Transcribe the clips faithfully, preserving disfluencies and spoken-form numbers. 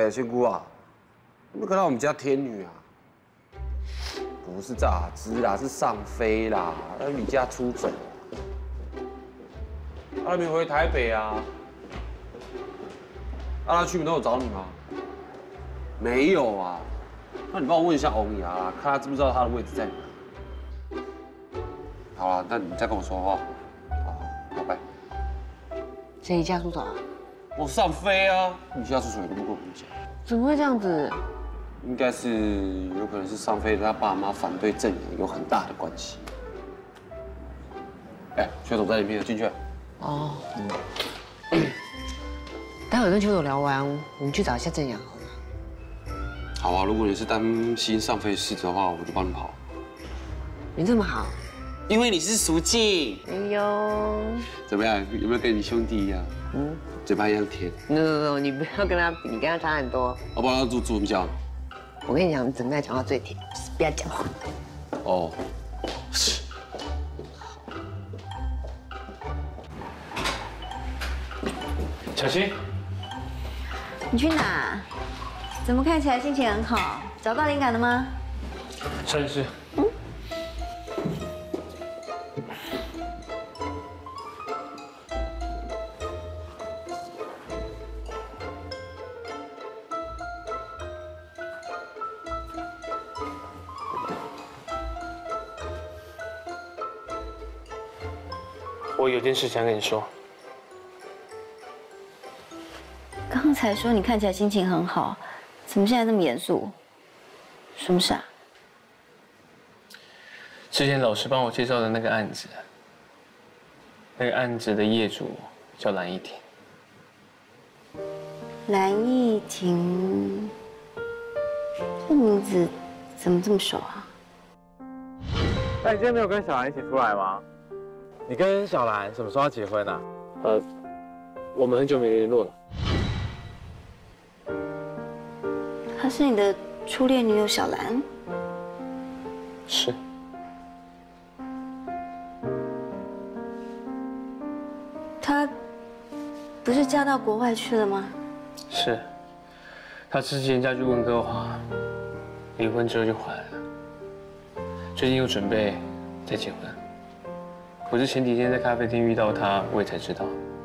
哎，仙姑啊，你没看到我们家天女啊？不是榨汁啦，是上飞啦，来你家出诊。他还没回台北啊？啊，他去没都有找你吗？没有啊。那你帮我问一下欧雅啦，看他知不知道他的位置在哪。好了，那你再跟我说话。好，拜拜。 谁离家出走啊？ 我上飞啊！你家出走也都不跟我们讲。 怎么会这样子？ 应该是有可能是上飞他爸妈反对正阳有很大的关系。哎，薛总在里面，进去。哦， 嗯。待会跟邱总聊完，我们去找一下正阳好了。 好啊，如果你是担心上飞事的话，我就帮你跑。 你这么好， 因为你是淑静。 哎呦， 怎么样？有没有跟你兄弟一样？嗯，嘴巴一样甜。 no no no， 你不要跟他比，你跟他差很多。 我帮他做做比较。 我跟你讲，整代讲话最甜，就是不要讲话。 哦。 小青， 你去哪？怎么看起来心情很好？找到灵感了吗？ 摄影师。嗯。我有件事想跟你说。 刚才说你看起来心情很好，怎么现在这么严肃？什么事啊？ 之前老师帮我介绍的那个案子，那个案子的业主叫蓝依婷。 蓝依婷，这名字怎么这么熟啊？ 那你今天没有跟小兰一起出来吗？你跟小兰什么时候要结婚啊？ 呃，我们很久没联络了。 她是你的初恋女友小兰？ 是。 她不是嫁到国外去了吗？ 是。她之前嫁去温哥华，离婚之后就回来了，最近又准备再结婚。我是前几天在咖啡厅遇到她，我也才知道。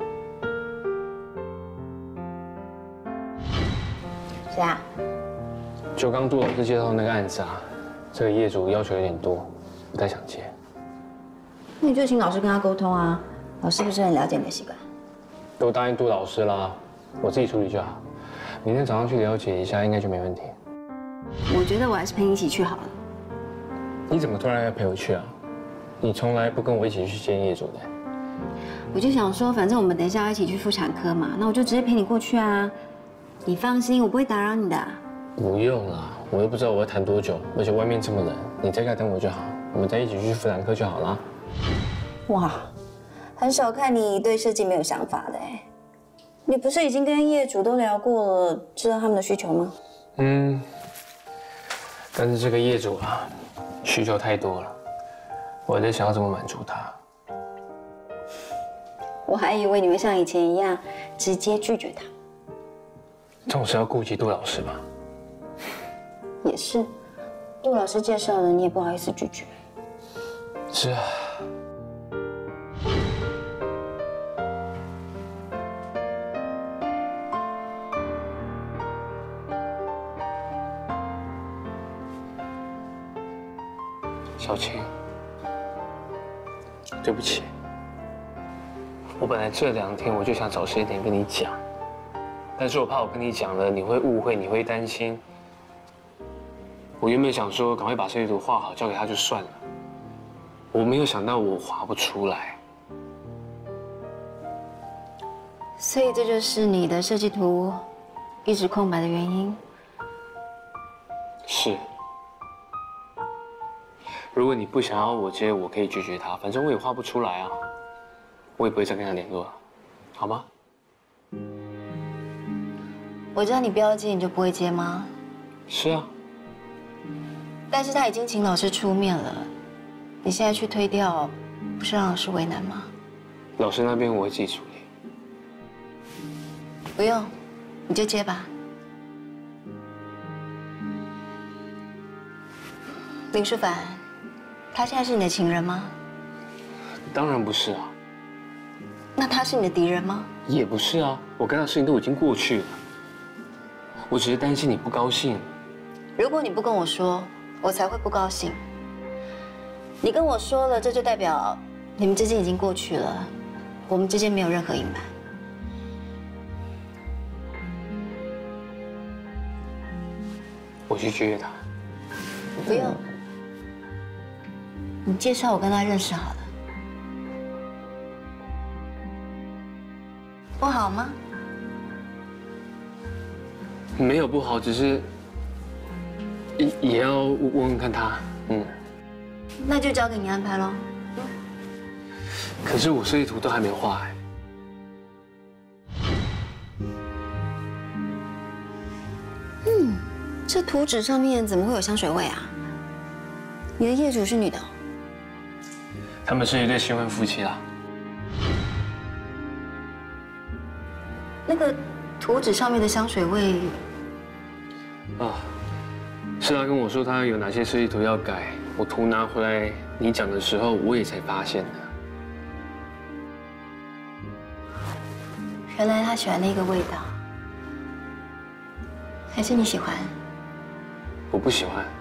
谁啊？ 就刚杜老师介绍的那个案子啊，这个业主要求有点多，不太想接。 那你就请老师跟他沟通啊，老师不是很了解你的习惯？ 都答应杜老师啦，我自己处理就好。明天早上去了解一下，应该就没问题。 我觉得我还是陪你一起去好了。 你怎么突然要陪我去啊？你从来不跟我一起去见业主的。 我就想说，反正我们等一下要一起去妇产科嘛，那我就直接陪你过去啊。你放心，我不会打扰你的。 不用啦，我又不知道我要谈多久，而且外面这么冷，你在家等我就好，我们再一起去妇产科就好了。 哇，很少看你对设计没有想法的哎。你不是已经跟业主都聊过了，知道他们的需求吗？ 嗯，但是这个业主啊，需求太多了，我在想要怎么满足他。 我还以为你会像以前一样直接拒绝他。 总是要顾及杜老师吧？ 也是，杜老师介绍的，你也不好意思拒绝。 是啊。小青，对不起，我本来这两天我就想找时间跟你讲，但是我怕我跟你讲了你会误会，你会担心。我原本想说赶快把设计图画好交给他就算了，我没有想到我画不出来。 所以这就是你的设计图一直空白的原因。 是。如果你不想要我接，我可以拒绝他，反正我也画不出来啊，我也不会再跟他联络了，好吗？ 我知道你不要接，你就不会接吗？ 是啊。 但是他已经请老师出面了，你现在去推掉，不是让老师为难吗？ 老师那边我会自己处理。 不用，你就接吧。 林书凡，他现在是你的情人吗？ 当然不是啊， 那他是你的敌人吗？ 也不是啊，我跟他事情都已经过去了，我只是担心你不高兴。 如果你不跟我说，我才会不高兴。你跟我说了，这就代表你们之间已经过去了，我们之间没有任何隐瞒。 我去约他。 不用，你介绍我跟他认识好了。不好吗？ 没有不好，只是也也要问问看他。嗯。 那就交给你安排喽。 可是我设计图都还没画哎。 嗯，这图纸上面怎么会有香水味啊？你的业主是女的？ 他们是一对新婚夫妻啦。 那个图纸上面的香水味啊，是他跟我说他有哪些设计图要改，我图拿回来你讲的时候，我也才发现的。 原来他喜欢那个味道，还是你喜欢？ 我不喜欢。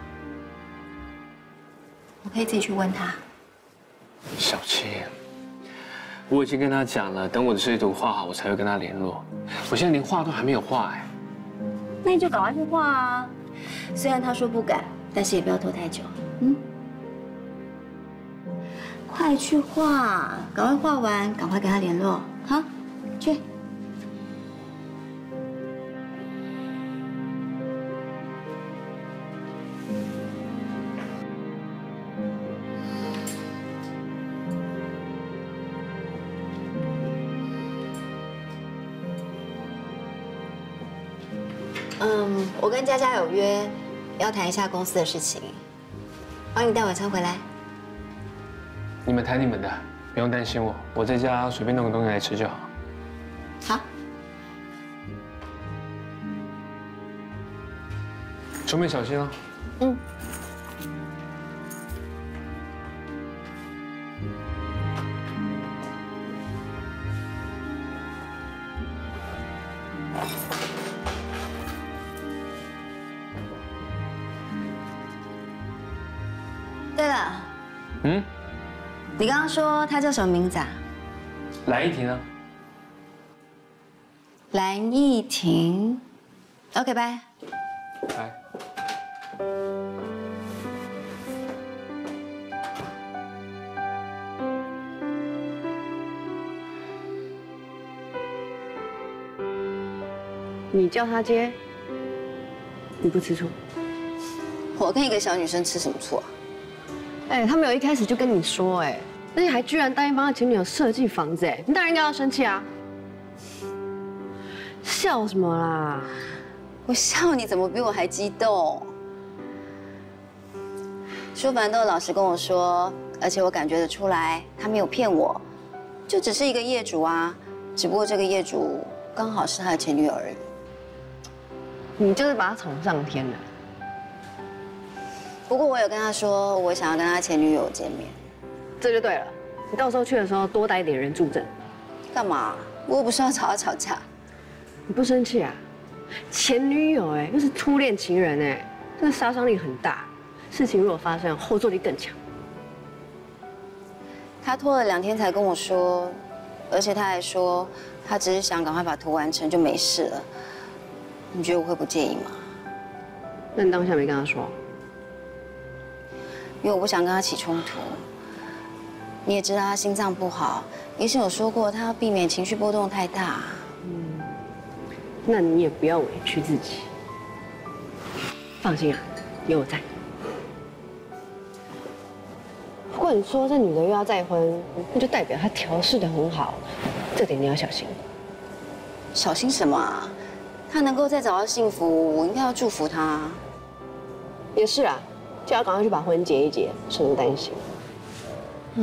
我可以自己去问他。 小七，我已经跟他讲了，等我的设计图画好，我才会跟他联络。我现在连画都还没有画哎。 那你就赶快去画啊！虽然他说不改，但是也不要拖太久。嗯，快去画，赶快画完，赶快跟他联络。好，去。嗯，我跟佳佳有约，要谈一下公司的事情，帮你带晚餐回来。 你们谈你们的，不用担心我，我在家随便弄个东西来吃就好。 好。 出门小心哦。 嗯。对了， 嗯， 你刚刚说他叫什么名字啊？ 蓝一婷呢？ 蓝一婷。OK， 拜。 拜。 你叫他接，你不吃醋？ 我跟一个小女生吃什么醋啊？ 哎，他没有一开始就跟你说，哎，而且还居然答应帮他前女友设计房子，哎，你当然应该要生气啊！笑什么啦？ 我笑你怎么比我还激动？舒凡都老实跟我说，而且我感觉得出来，他没有骗我，就只是一个业主啊，只不过这个业主刚好是他的前女友而已。 你就是把他宠上天了。 不过我有跟他说，我想要跟他前女友见面。 这就对了，你到时候去的时候多带一点人助阵。 干嘛？我又不是要找他吵架。 你不生气啊？前女友哎，又是初恋情人哎，这个杀伤力很大。事情如果发生，后坐力更强。 他拖了两天才跟我说，而且他还说他只是想赶快把图完成就没事了。你觉得我会不介意吗？ 那你当下没跟他说？ 因为我不想跟他起冲突。你也知道他心脏不好，医生有说过他要避免情绪波动太大。 嗯，那你也不要委屈自己。放心啊，有我在。不过你说这女的又要再婚，那就代表她调试得很好，这点你要小心。 小心什么啊？他能够再找到幸福，我应该要祝福他。 也是啊，就要赶快去把婚结一结，省得担心。嗯。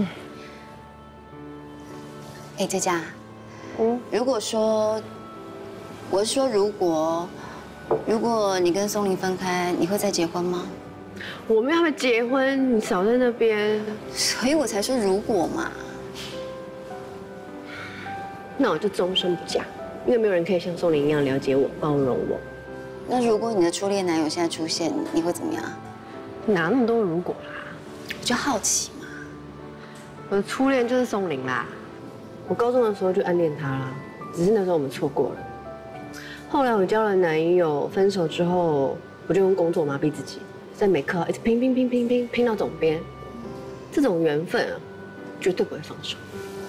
哎，佳佳， 嗯， 如果说，我是说，如果，如果你跟松林分开，你会再结婚吗？ 我们要不要结婚？你少在那边。 所以我才说如果嘛。 那我就终身不嫁，因为没有人可以像宋林一样了解我、包容我。 那如果你的初恋男友现在出现，你会怎么样？ 哪那么多如果啦？ 我就好奇嘛。 我的初恋就是宋林啦。我高中的时候就暗恋他啦，只是那时候我们错过了。后来我交了男友，分手之后我就用工作麻痹自己，在美课一直拼拼拼拼拼拼到总编。这种缘分啊，绝对不会放手。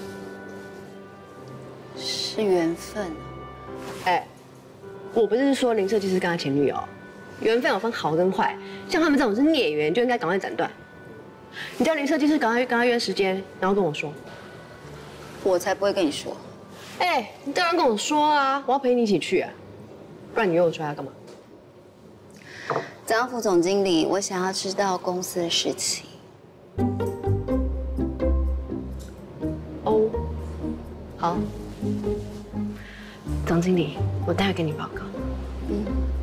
是缘分。 哎，我不是说林设计师跟他前女友，缘分有分好跟坏，像他们这种是孽缘，就应该赶快斩断。你叫林设计师赶快跟他约时间，然后跟我说。 我才不会跟你说。 哎，你当然跟我说啊，我要陪你一起去啊，不然你约我出来干嘛？ 张副总经理，我想要知道公司的事情。 哦，好。总经理，我待会跟你报告。嗯。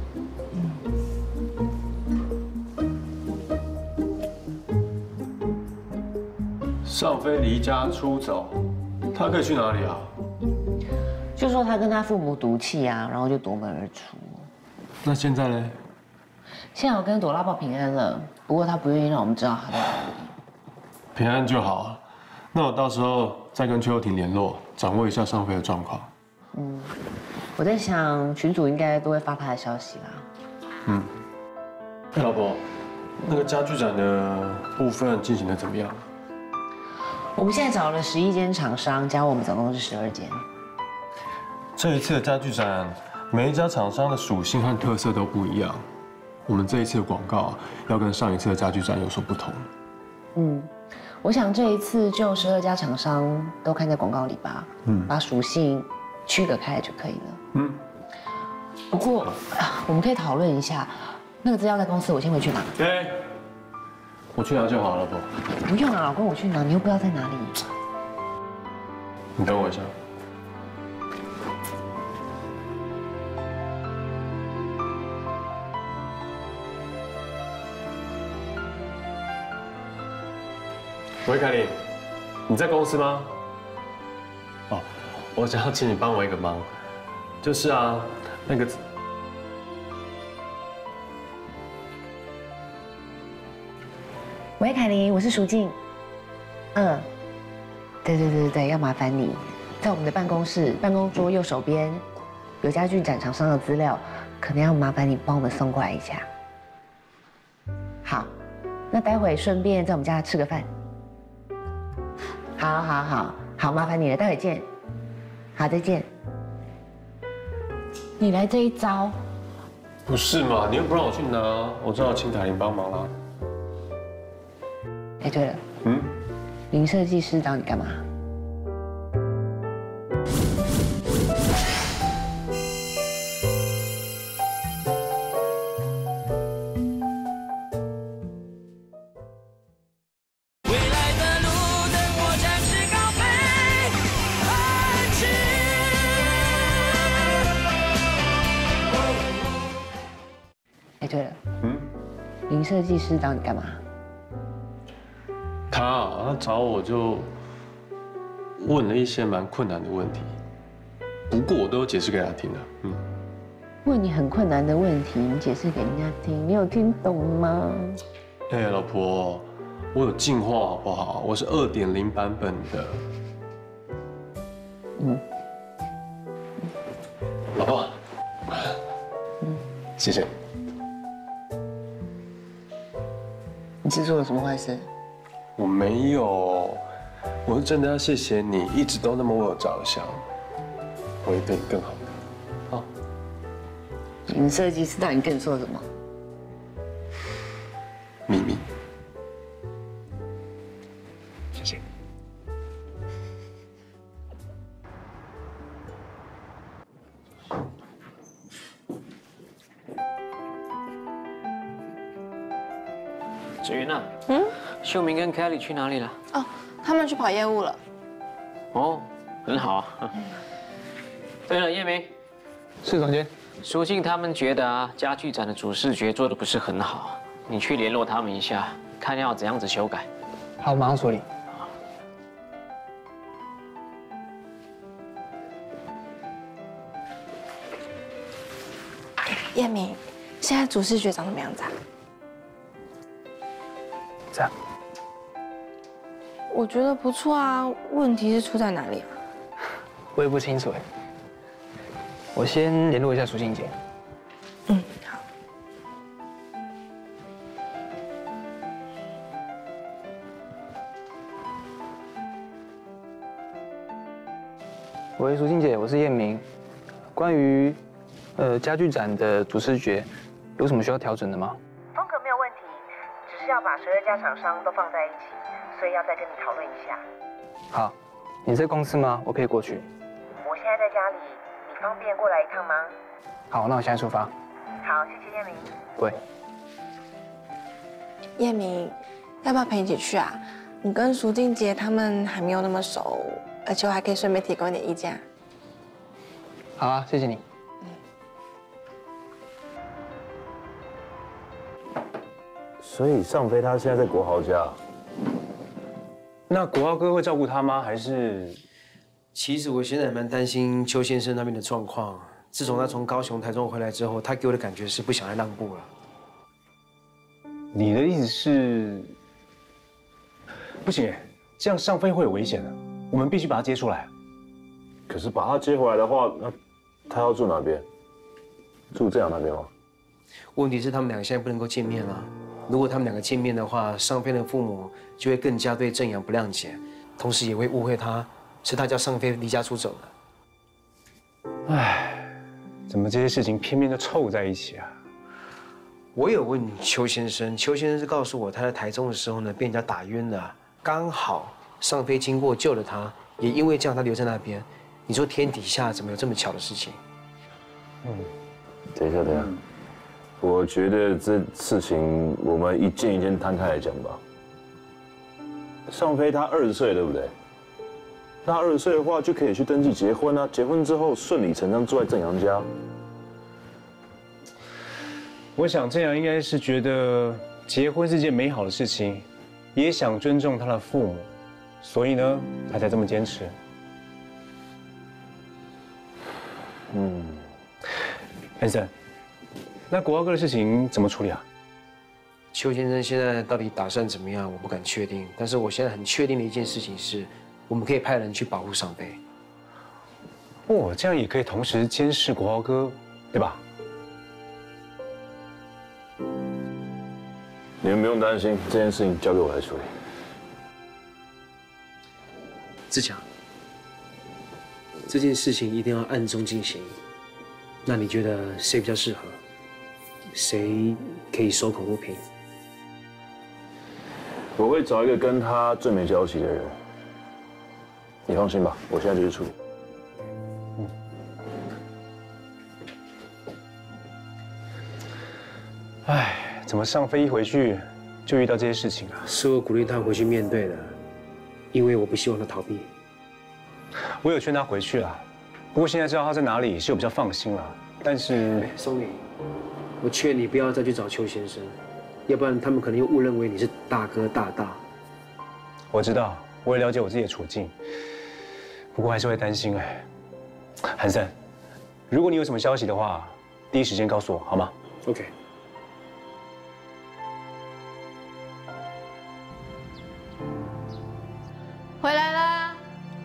尚飞离家出走，他可以去哪里啊？ 就说他跟他父母赌气啊，然后就夺门而出。 那现在呢？ 现在我跟朵拉报平安了，不过他不愿意让我们知道他在哪里。 平安就好。那我到时候再跟邱又廷联络，掌握一下尚飞的状况。 嗯，我在想群主应该都会发他的消息啦。 嗯。哎，老婆，那个家具展的部分进行的怎么样？ 我们现在找了十一间厂商，加我们总共是十二间。 这一次的家具展，每一家厂商的属性和特色都不一样。我们这一次的广告要跟上一次的家具展有所不同。 嗯，我想这一次就十二家厂商都看在广告里吧。嗯，把属性区隔开来就可以了。嗯。不过我们可以讨论一下，那个资料在公司，我先回去拿。 哎，我去拿就好了，老婆。 不用啊，老公，我去拿，你又不知道在哪里。 你等我一下。喂，凯琳，你在公司吗？哦，我想要请你帮我一个忙，就是啊，那个。 喂，凯琳，我是淑静。嗯，对对对对对，要麻烦你，在我们的办公室办公桌右手边有家具展厂商的资料，可能要麻烦你帮我们送过来一下。好，那待会顺便在我们家吃个饭。好，好，好，好，麻烦你了，待会见。好，再见。你来这一招， 不是嘛？你又不让我去拿，我只好请凯琳帮忙啦。 哎，对了，嗯，林设计师找你干嘛？哎，对了，嗯，林设计师找你干嘛？ 他啊，他找我就问了一些蛮困难的问题，不过我都有解释给他听的。嗯， 问你很困难的问题，你解释给人家听，你有听懂吗？ 哎，老婆，我有进化好不好？我是二点零版本的。嗯，老婆，嗯，谢谢。 你是做了什么坏事？ 我没有，我是真的要谢谢你，一直都那么为我着想，我会对你更好的。好。 林设计师到底跟你说什么？ 秘密。谢谢。 子云啊，嗯，秀明跟 Kelly 去哪里了？ 哦，他们去跑业务了。 哦，很好啊。对了，叶明， 是总监。 苏静他们觉得啊，家具展的主视觉做的不是很好， 你去联络他们一下，看要怎样子修改。 好，马上处理。 叶明，现在主视觉长什么样子啊？ 这样。 我觉得不错啊，问题是出在哪里啊？ 我也不清楚哎。我先联络一下苏静姐。 嗯，好。 喂，苏静姐，我是叶明。关于呃家具展的主视觉，有什么需要调整的吗？ 风格没有问题，只是要把十二家厂商都放在一起，所以要再跟你讨论一下。 好，你在公司吗？我可以过去。 我现在在家里，你方便过来一趟吗？ 好，那我现在出发。 好，谢谢叶明。 喂， 叶明，要不要陪你一起去啊？你跟苏静杰他们还没有那么熟，而且我还可以顺便提供一点意见。 好啊，谢谢你。 所以尚飞他现在在国豪家。 那国豪哥会照顾他吗？还是？ 其实我现在蛮担心邱先生那边的状况。自从他从高雄、台中回来之后，他给我的感觉是不想再让步了。 你的意思是？不行，这样尚飞会有危险的，我们必须把他接出来。 可是把他接回来的话，那他要住哪边？住正阳那边吗？ 问题是他们两个现在不能够见面了。如果他们两个见面的话，尚飞的父母就会更加对正阳不谅解，同时也会误会他是他叫尚飞离家出走的。 唉，怎么这些事情偏偏都凑在一起啊？ 我有问邱先生，邱先生是告诉我，他在台中的时候呢被人家打晕了，刚好尚飞经过救了他，也因为这样他留在那边。你说天底下怎么有这么巧的事情？ 嗯，等一下，等一下，我觉得这事情我们一件一件摊开来讲吧。尚飞他二十岁，对不对？那二十岁的话就可以去登记结婚啊，结婚之后顺理成章住在正阳家。 我想正阳应该是觉得结婚是件美好的事情，也想尊重他的父母，所以呢，他才这么坚持。嗯，安森，那国豪哥的事情怎么处理啊？ 邱先生现在到底打算怎么样，我不敢确定。但是我现在很确定的一件事情是，我们可以派人去保护尚飞。 哦，这样也可以同时监视国豪哥，对吧？ 你们不用担心，这件事情交给我来处理。 志强，这件事情一定要暗中进行。那你觉得谁比较适合？谁可以守口如瓶？ 我会找一个跟他最没交集的人。你放心吧，我现在就去处理。 嗯。唉，怎么尚飞一回去就遇到这些事情啊？ 是我鼓励他回去面对的，因为我不希望他逃避。 我有劝他回去了，不过现在知道他在哪里，是有比较放心了。但是， 松林，我劝你不要再去找邱先生，要不然他们可能又误认为你是大哥大大。 我知道，我也了解我自己的处境，不过还是会担心哎。韩森，如果你有什么消息的话，第一时间告诉我好吗 ？OK。 回来啦！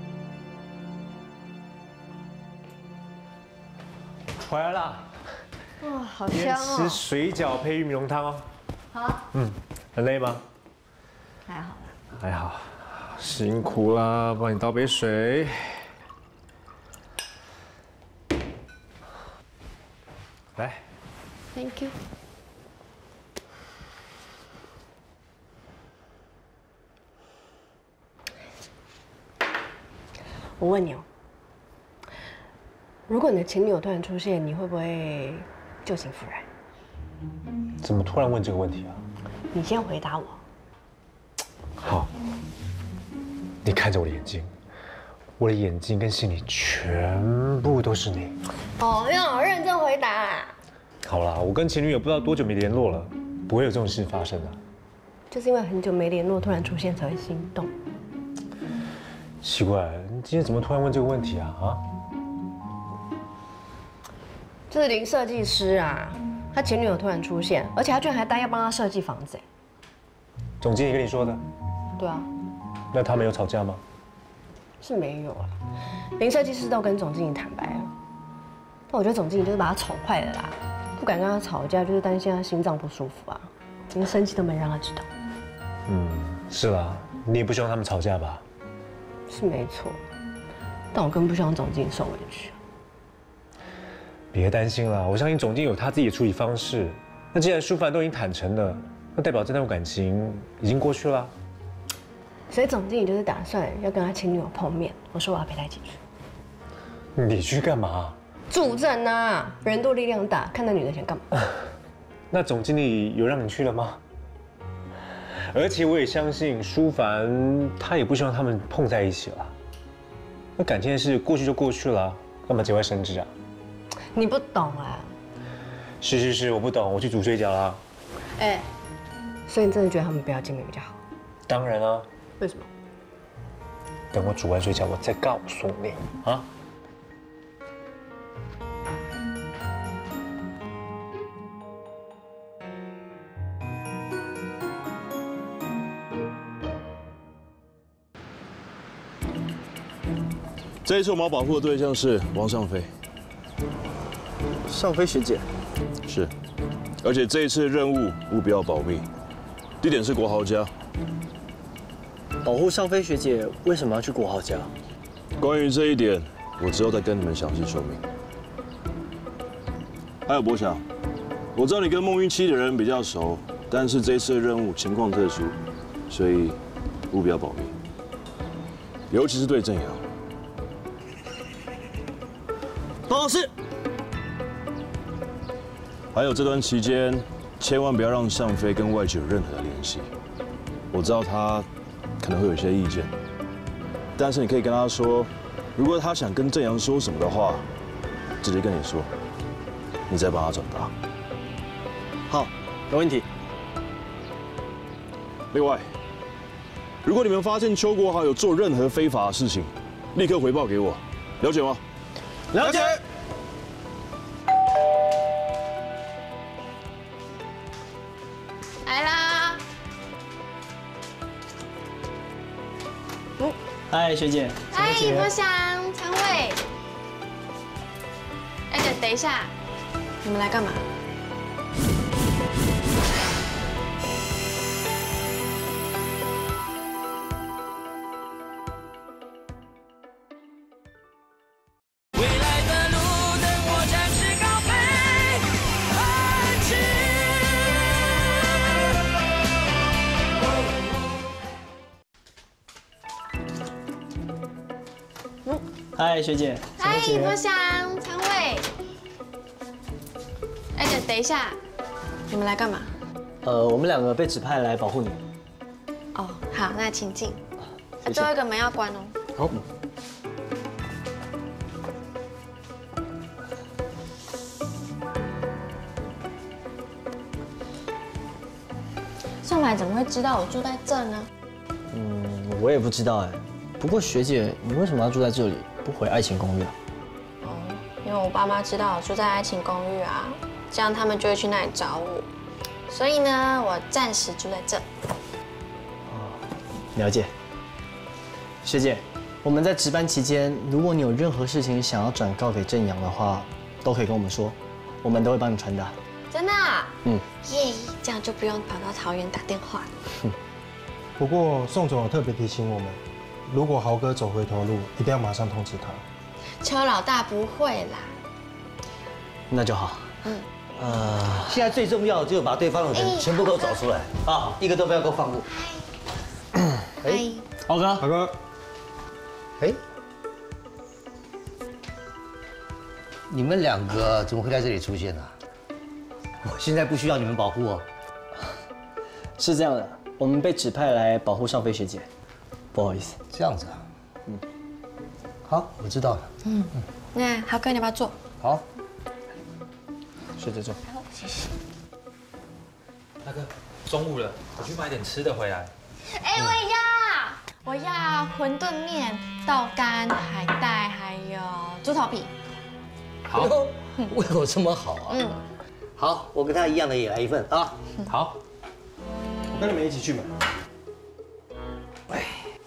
回来啦！ 哇，好今天香哦！ 吃水饺配玉米浓汤哦。 好。 嗯，很累吗？ 还好。 还好，辛苦啦，帮你倒杯水。来。 Thank you。我问你哦，如果你的情侣有突然出现，你会不会旧情复燃？ 怎么突然问这个问题啊？ 你先回答我。 好，你看着我的眼睛，我的眼睛跟心里全部都是你。 哦，要认真回答啦。 好啦，我跟前女友不知道多久没联络了， 不会有这种事发生啊。 就是因为很久没联络，突然出现才会心动。 奇怪，你今天怎么突然问这个问题啊？啊？ 就是林设计师啊，他前女友突然出现，而且他居然还答应要帮他设计房子。 总经理跟你说的？ 对啊。 那他们有吵架吗？ 是没有啊，林设计师都跟总经理坦白了。但我觉得总经理就是把他宠坏了啦，不敢跟他吵架，就是担心他心脏不舒服啊，连生气都没让他知道。 嗯，是啦，你也不希望他们吵架吧？ 是没错，但我更不希望总经理受委屈。 别担心啦，我相信总经理有他自己的处理方式。那既然舒凡都已经坦诚了，那代表这段感情已经过去了。 所以总经理就是打算要跟他前女友碰面，我说我要陪他一起去。 你去干嘛？ 助阵啊，人多力量大，看那女的想干嘛？ 那总经理有让你去了吗？而且我也相信舒凡，他也不希望他们碰在一起了。那感情的事过去就过去了，干嘛节外生枝啊？ 你不懂啊。 是是是，我不懂，我去煮水饺啦。 哎，所以你真的觉得他们不要见面比较好？ 当然啊。 为什么？ 等我煮完水饺，我再告诉你啊。 这一次我们要保护的对象是王尚飞。 尚飞学姐。 是，而且这一次的任务务必要保密，地点是国豪家。 保护尚飞学姐为什么要去国豪家？ 关于这一点，我之后再跟你们详细说明。还有博强，我知道你跟孟玉期的人比较熟，但是这一次的任务情况特殊，所以务必要保密，尤其是对正阳。 报告是。 还有这段期间，千万不要让尚飞跟外界有任何的联系。我知道他可能会有一些意见，但是你可以跟他说，如果他想跟正阳说什么的话，直接跟你说，你再帮他转达。 好，没问题。 另外，如果你们发现邱国豪有做任何非法的事情，立刻回报给我，了解吗？ 了解。 来啦！ 哦，嗨，学姐。 嗨，博翔、陈伟。哎，等等一下，你们来干嘛？ 嗨，学姐。 嗨，博翔、陈伟。哎，等等一下，你们来干嘛？ 呃，我们两个被指派来保护你。 哦，好，那请进。最后一个门要关哦。 好。 宋来怎么会知道我住在这呢？ 嗯，我也不知道哎。不过学姐，你为什么要住在这里，不回爱情公寓啊？ 哦，因为我爸妈知道我住在爱情公寓啊，这样他们就会去那里找我。所以呢，我暂时住在这。 哦，了解。学姐，我们在值班期间，如果你有任何事情想要转告给正阳的话，都可以跟我们说，我们都会帮你传达。 真的啊？ 嗯。 耶，这样就不用跑到桃园打电话。 不过宋总有特别提醒我们，如果豪哥走回头路，一定要马上通知他。 邱老大不会啦。 那就好。 嗯。 呃，现在最重要的就是把对方的人全部给我找出来啊，一个都不要给我放过。 哎， 豪哥， 豪哥， 哎，你们两个怎么会在这里出现呢？我现在不需要你们保护哦。 是这样的，我们被指派来保护尚飞学姐，不好意思。 这样子啊，嗯，好，我知道了。 嗯嗯，那豪哥你要不要坐？ 好。 学姐坐。 好，谢谢。 大哥，中午了，我去买点吃的回来。 哎，我也要，我要馄饨面、豆干、海带，还有猪头皮。 好，胃口这么好啊。嗯。好，我跟他一样的也来一份啊。 好。 我跟你们一起去买。 哎，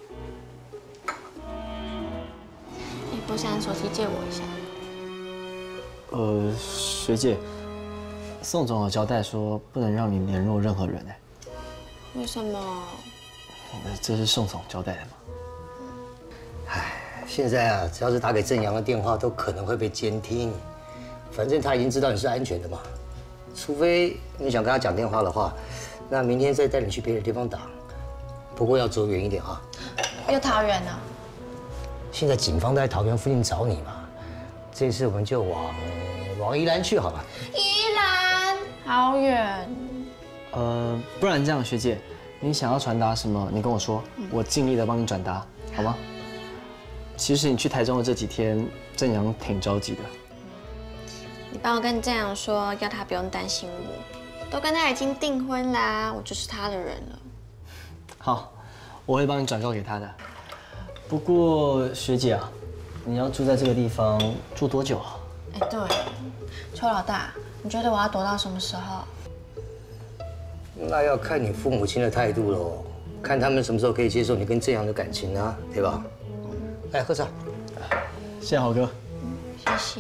不想手机借我一下。 呃，学姐，宋总有交代说不能让你联络任何人哎。 为什么？ 这是宋总交代的吗？ 唉，现在啊，只要是打给郑阳的电话，都可能会被监听。反正他已经知道你是安全的嘛，除非你想跟他讲电话的话，那明天再带你去别的地方打。不过要走远一点啊。 又桃园呢？ 现在警方在桃园附近找你嘛，这次我们就往往宜兰去好了。 宜兰好远。 呃，不然这样，学姐，你想要传达什么，你跟我说，我尽力的帮你转达，好吗？其实你去台中的这几天，郑阳挺着急的。 你帮我跟郑阳说，要他不用担心我，都跟他已经订婚啦，我就是他的人了。 好，我会帮你转告给他的。不过学姐啊，你要住在这个地方住多久啊？ 哎，对，邱老大，你觉得我要躲到什么时候？ 那要看你父母亲的态度喽，看他们什么时候可以接受你跟郑阳的感情啊，对吧？来喝茶。 谢谢豪哥。 谢谢。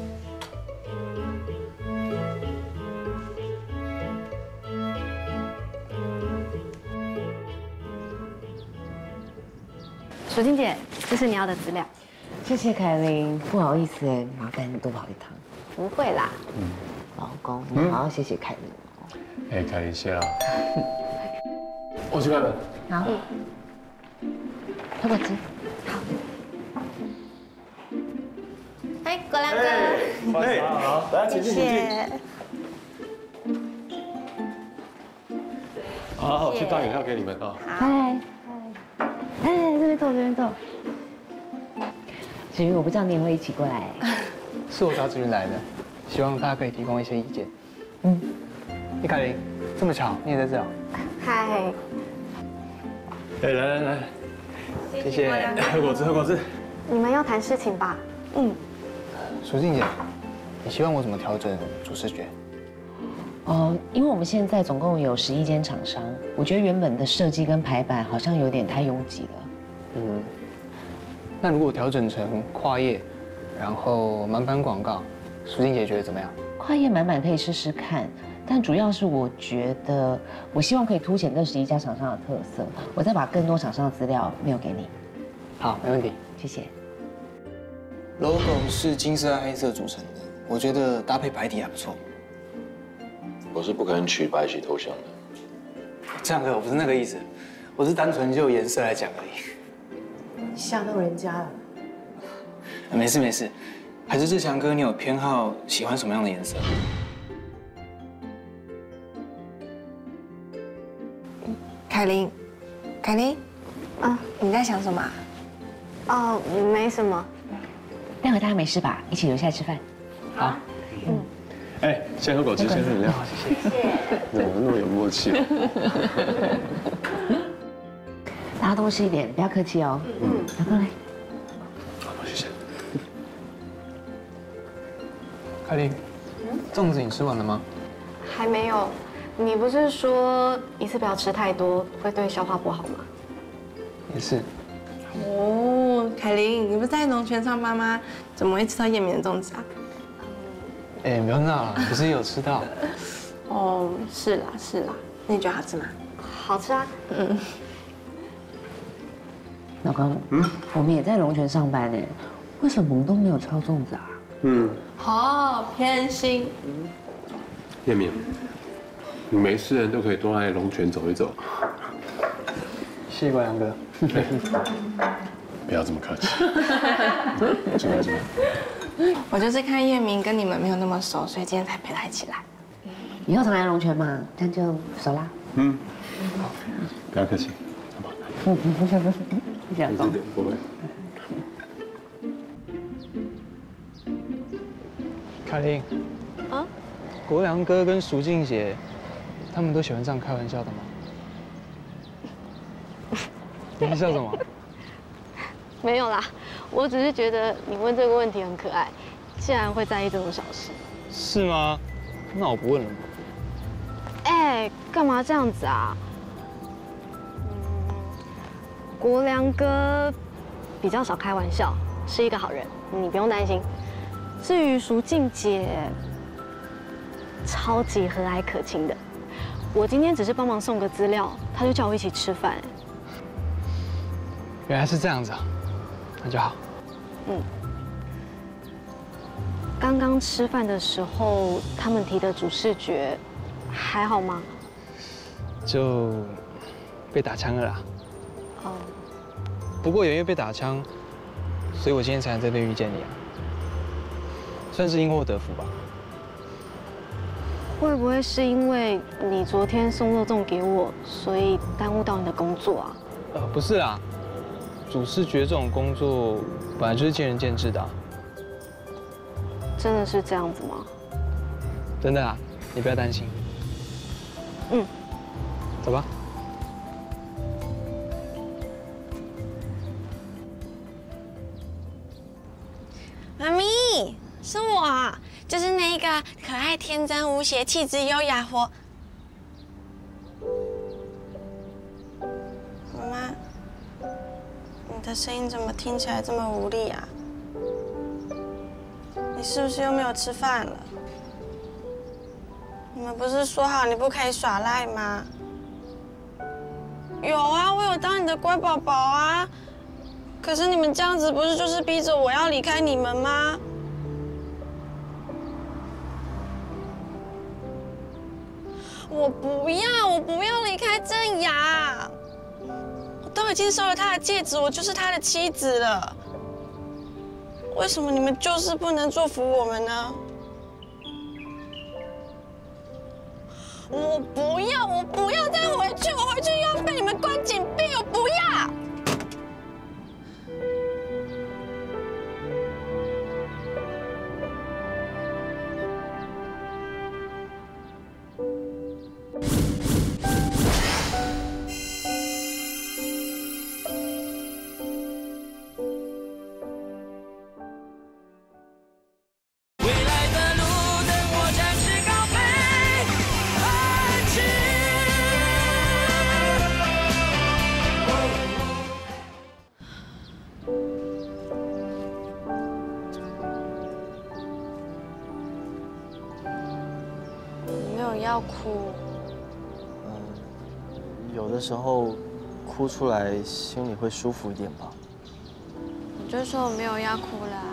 淑静姐，这是你要的资料。谢谢凯琳，不好意思哎，麻烦你多跑一趟。 不会啦。 嗯，老公，你好好谢谢凯琳。 哎，凯琳，谢了。我去开门。 好。喝果汁。好。 哎，果良哥。 哎，好，来，请进，请进。 好，我去倒饮料给你们啊。 嗨。哎，这边坐，这边坐。子瑜，我不知道你也会一起过来。 是我找子瑜来的，希望他可以提供一些意见。 嗯。 李凯琳，这么巧，你也在这啊？ 嗨。 哎，来来来， 谢谢。 喝果汁，喝果汁。 你们要谈事情吧？嗯。 淑静姐，你希望我怎么调整主视觉？ 哦，因为我们现在总共有十一间厂商，我觉得原本的设计跟排版好像有点太拥挤了。 嗯，那如果调整成跨页，然后满版广告，淑静姐觉得怎么样？ 跨页满版可以试试看，但主要是我觉得，我希望可以凸显这十一家厂商的特色，我再把更多厂商的资料没有给你。 好，没问题， 谢谢。 logo 是金色和黑色组成的，我觉得搭配白底还不错。 我是不可能取白起投降的。 这样哥，我不是那个意思，我是单纯就颜色来讲而已。 吓到人家了。 没事没事，还是志强哥，你有偏好喜欢什么样的颜色？ 凯琳，凯琳，啊，你在想什么？哦，没什么。 待会大家没事吧？一起留下来吃饭。 好。 嗯。 哎，先喝果汁，先喝饮料。 谢谢。 怎么那么有默契啊？ 大家多吃一点，不要客气哦。嗯，老公来。 好，谢谢。 凯琳，粽子你吃完了吗？ 还没有。你不是说一次不要吃太多，会对消化不好吗？ 也是。 哦，凯琳，你不是在农泉上班吗？怎么会吃到叶明的粽子啊？ 哎，不要闹了，不是有吃到。 哦，是啦是啦，那你觉得好吃吗？ 好吃啊。嗯。 老公，嗯，我们也在龙泉上班呢，为什么我们都没有吃到粽子啊？ 嗯。 好偏心。 叶明，你没事人都可以多来龙泉走一走。 谢谢关阳哥。 不要这么客气。进来进来。 我就是看叶明跟你们没有那么熟，所以今天才陪他一起来。 以后常来龙泉嘛，这样就熟啦。 嗯，好，不要客气，好不好？ 嗯嗯，不客气，谢谢老公。 不会。 凯琳，啊，国良哥跟淑静姐他们都喜欢这样开玩笑的吗？你在笑什么？ 没有啦，我只是觉得你问这个问题很可爱，竟然会在意这种小事。 是吗？那我不问了。 哎，干嘛这样子啊？嗯，国良哥比较少开玩笑，是一个好人，你不用担心。至于淑静姐，超级和蔼可亲的。我今天只是帮忙送个资料，她就叫我一起吃饭。 原来是这样子啊，那就好。 嗯。刚刚吃饭的时候，他们提的主视觉还好吗？ 就被打枪了啦。哦。不过也因为被打枪，所以我今天才能在这边遇见你啊，算是因祸得福吧。 会不会是因为你昨天送肉粽给我，所以耽误到你的工作啊？ 呃，不是啦，主视觉这种工作本来就是见仁见智的啊。 真的是这样子吗？ 真的啊，你不要担心。 嗯， 走吧。 妈咪，是我啊，就是那个可爱、天真、无邪、气质优雅、活。妈妈，你的声音怎么听起来这么无力啊？你是不是又没有吃饭了？你们不是说好你不可以耍赖吗？有啊，我有当你的乖宝宝啊。可是你们这样子，不是就是逼着我要离开你们吗？我不要，我不要离开郑雅。我都已经收了他的戒指，我就是他的妻子了。为什么你们就是不能祝福我们呢？我不要，我不要再回去，我回去又要被你们关紧闭，我不要。要哭， 嗯，有的时候哭出来心里会舒服一点吧。 我就说我没有要哭啦。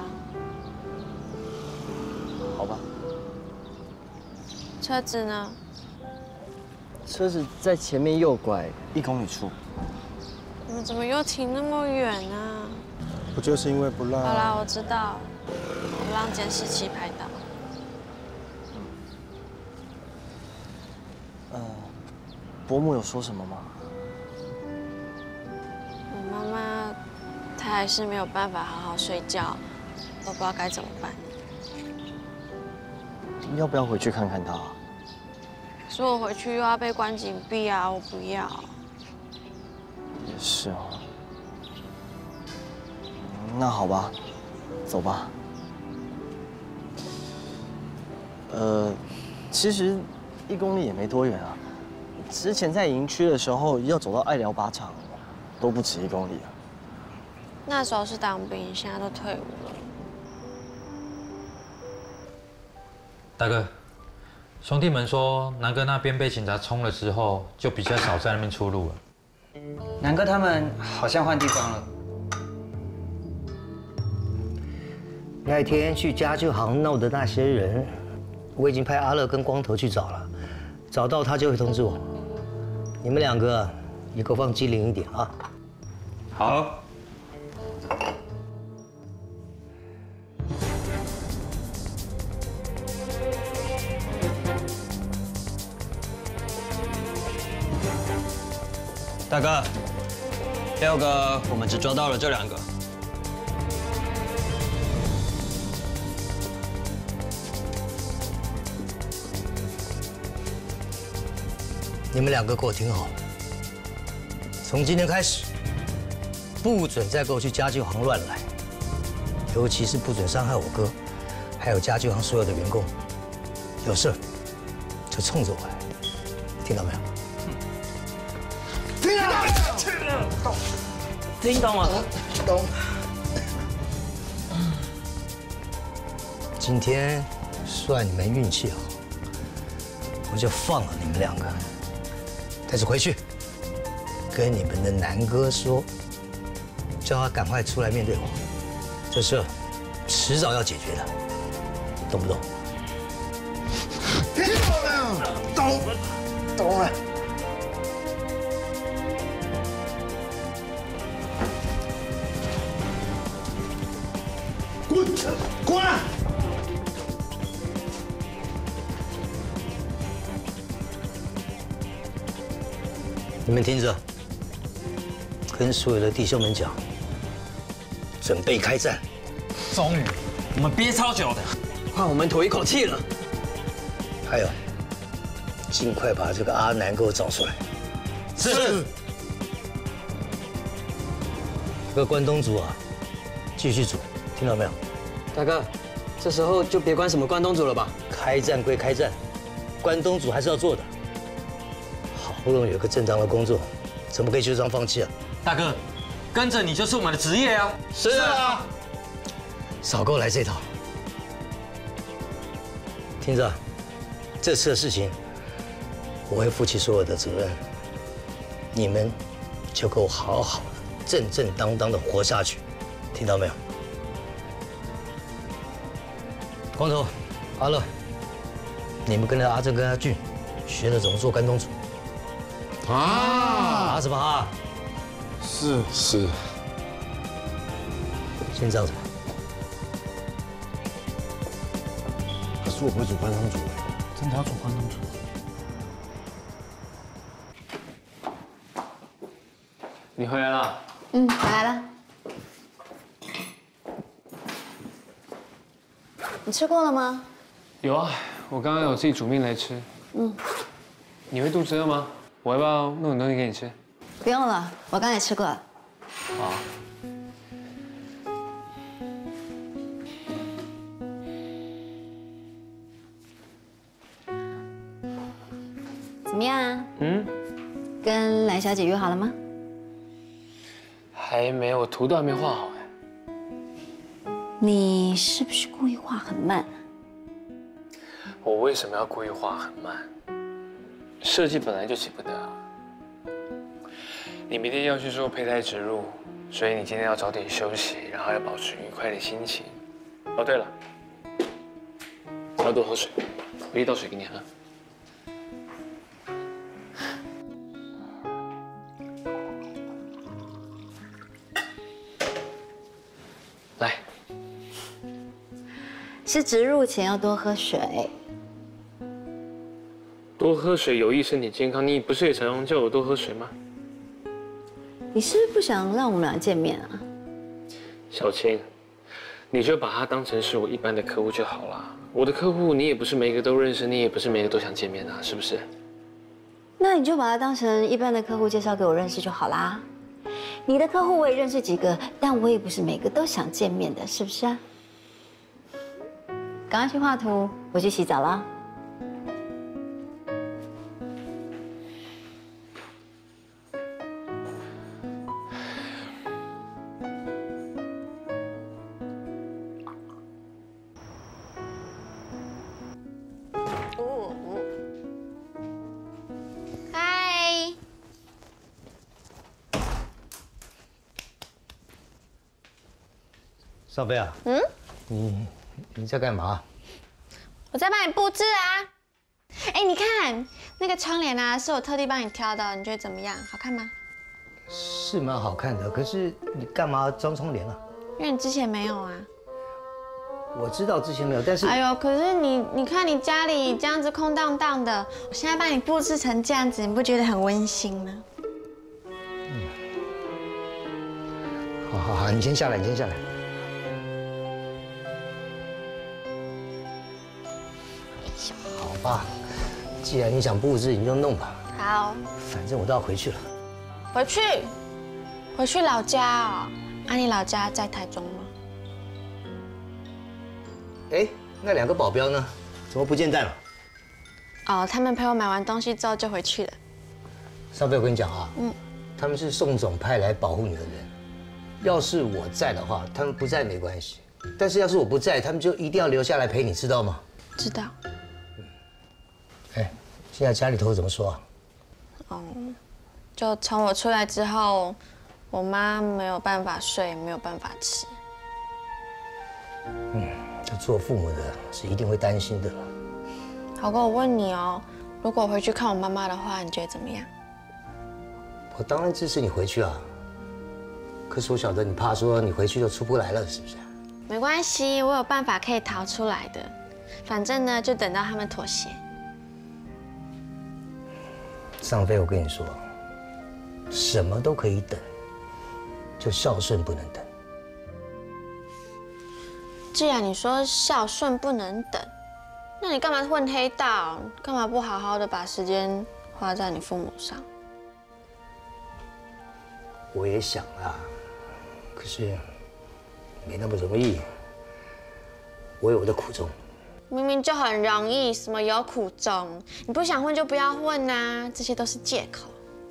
好吧。 车子呢？ 车子在前面右拐一公里处。 你们怎么又停那么远啊？ 不就是因为不让？ 好啦，我知道，不让监视器拍到。 呃，伯母有说什么吗？ 我妈妈，她还是没有办法好好睡觉，都不知道该怎么办。 要不要回去看看她？ 可是我回去又要被关紧闭啊，我不要。 也是哦。那好吧，走吧。呃，其实。一公里也没多远啊，之前在营区的时候要走到爱寮靶场，都不止一公里啊。 那时候是当兵，现在都退伍了。 大哥，兄弟们说南哥那边被警察冲了之后，就比较少在那边出入了。 南哥他们好像换地方了。那天去家具行闹的那些人，我已经派阿乐跟光头去找了。找到他就会通知我，你们两个也给我放机灵一点啊。 好。 大哥，六个我们只抓到了这两个。 你们两个给我听好，从今天开始，不准再给我去家具行乱来，尤其是不准伤害我哥，还有家具行所有的员工。有事就冲着我来，听到没有？听到。听懂了。懂。今天算你们运气好，我就放了你们两个。但是回去跟你们的南哥说，叫他赶快出来面对我，这事迟早要解决的，懂不懂？听懂了，懂，懂了。滚，滚！你们听着，跟所有的弟兄们讲，准备开战。 终于，我们憋超久的，换我们吐一口气了。 还有，尽快把这个阿南给我找出来。是。这个关东煮啊，继续煮，听到没有？ 大哥，这时候就别管什么关东煮了吧。 开战归开战，关东煮还是要做的。好不容易有个正当的工作，怎么可以就这样放弃啊？ 大哥，跟着你就是我们的职业啊。是啊。 少给我来这套。听着，这次的事情，我会负起所有的责任。你们就给我好好的、正正当当的活下去，听到没有？光头、阿乐，你们跟着阿正跟阿俊，学着怎么做关东煮。啊！啊什么啊？ 是是。 先这样子吧。 可是我不会煮关东煮， 真的要煮关东煮？ 你回来了？ 嗯，回来了。你吃过了吗？ 有啊，我刚刚有自己煮面来吃。 嗯。 你会肚子饿吗？我要不要弄点东西给你吃？ 不用了，我刚才吃过了。 好。 怎么样啊？ 嗯。 跟蓝小姐约好了吗？ 还没有，图都还没画好哎。 你是不是故意画很慢？ 我为什么要故意画很慢？设计本来就急不得啊。你明天要去做胚胎植入，所以你今天要早点休息，然后要保持愉快的心情。哦，对了，要多喝水，我一倒水给你喝。来， 是植入前要多喝水。 多喝水有益身体健康，你不是也常常叫我多喝水吗？ 你是不是不想让我们俩见面啊？ 小青，你就把他当成是我一般的客户就好了。我的客户你也不是每一个都认识，你也不是每一个都想见面啊，是不是？ 那你就把他当成一般的客户介绍给我认识就好啦。你的客户我也认识几个，但我也不是每个都想见面的，是不是啊？赶快去画图，我去洗澡了。 嗨， 少飞啊， 嗯， 你你在干嘛？ 我在帮你布置啊。哎，你看那个窗帘啊，是我特地帮你挑的，你觉得怎么样？好看吗？ 是蛮好看的，可是你干嘛装窗帘啊？ 因为你之前没有啊。 我知道之前没有，但是哎呦，可是你你看你家里这样子空荡荡的，我现在帮你布置成这样子，你不觉得很温馨吗？ 好好好，你先下来，你先下来。好吧，既然你想布置，你就弄吧。 好， 反正我都要回去了。 回去，回去老家哦。啊，你老家在台中吗？ 哎，那两个保镖呢？怎么不见蛋了？ 哦，他们陪我买完东西之后就回去了。 上飞，我跟你讲啊， 嗯， 他们是宋总派来保护你的人。要是我在的话，他们不在没关系；但是要是我不在，他们就一定要留下来陪你，知道吗？ 知道。 哎，现在家里头怎么说啊？ 哦，就从我出来之后，我妈没有办法睡，没有办法吃。 嗯，这做父母的是一定会担心的。 豪哥，我问你哦，如果我回去看我妈妈的话，你觉得怎么样？ 我当然支持你回去啊。可是我晓得你怕说你回去就出不来了，是不是？ 没关系，我有办法可以逃出来的。反正呢，就等到他们妥协。 尚飞，我跟你说，什么都可以等，就孝顺不能等。 既然你说孝顺不能等，那你干嘛混黑道？干嘛不好好的把时间花在你父母上？ 我也想啊，可是没那么容易。我有我的苦衷。 明明就很容易，什么有苦衷？你不想混就不要混呐，这些都是借口。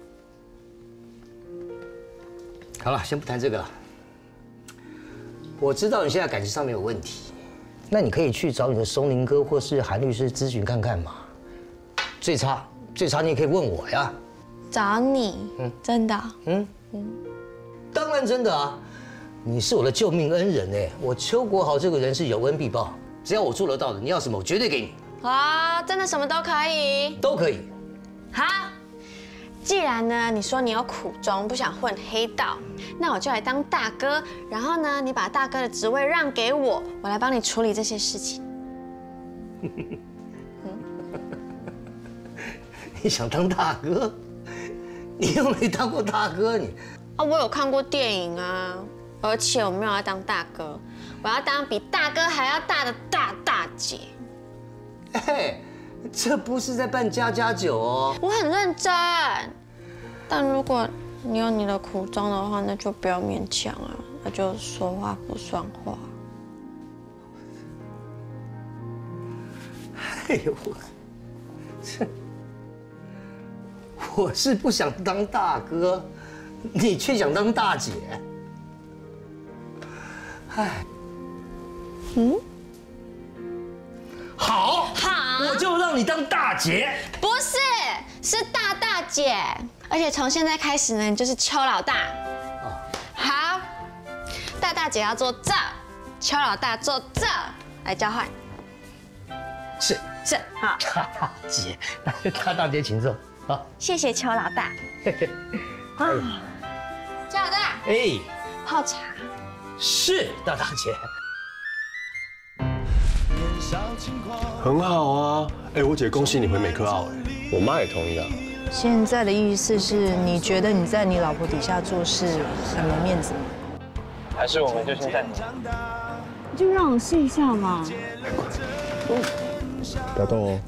好了，先不谈这个了。我知道你现在感情上面有问题，那你可以去找你的松林哥或是韩律师咨询看看嘛。最差最差你也可以问我呀。 找你？嗯，真的？ 嗯嗯，当然真的啊！你是我的救命恩人哎，我邱国豪这个人是有恩必报，只要我做得到的，你要什么我绝对给你。 啊，真的什么都可以？ 都可以。 好，既然呢你说你有苦衷，不想混黑道，那我就来当大哥，然后呢你把大哥的职位让给我，我来帮你处理这些事情。 你想当大哥？你又没当过大哥，你啊，我有看过电影啊，而且我没有要当大哥，我要当比大哥还要大的大大姐。 哎，这不是在办家家酒哦。 我很认真，但如果你有你的苦衷的话，那就不要勉强啊，那就说话不算话。 哎呦我，这。我是不想当大哥，你却想当大姐。哎，嗯，好， 好， 我就让你当大姐。 不是，是大大姐，而且从现在开始呢，你就是邱老大。哦，好，大大姐要坐这，邱老大坐这，来交换。 是是，好， 大大姐，大大姐请坐。好， 谢谢邱老大。啊，邱老大， 哎， 泡茶。 是大大姐。 很好啊，哎，我姐恭喜你回美科澳，哎，我妈也同意啊。 现在的意思是你觉得你在你老婆底下做事很没面子吗？ 还是我们就先暂停？ 就让我试一下嘛。 不要动哦。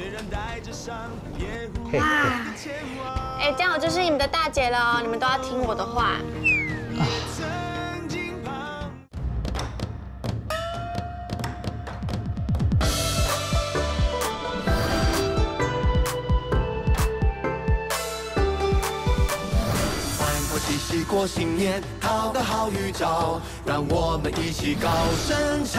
哇，哎，这样我就是你们的大姐了，你们都要听我的话。 欢过七夕过新年，讨个好预兆，让我们一起高声唱。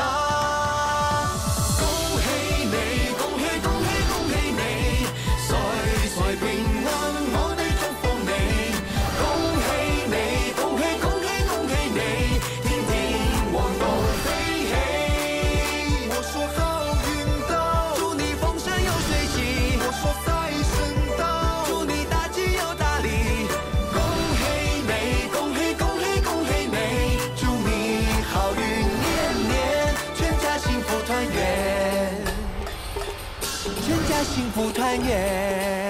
幸福团圆。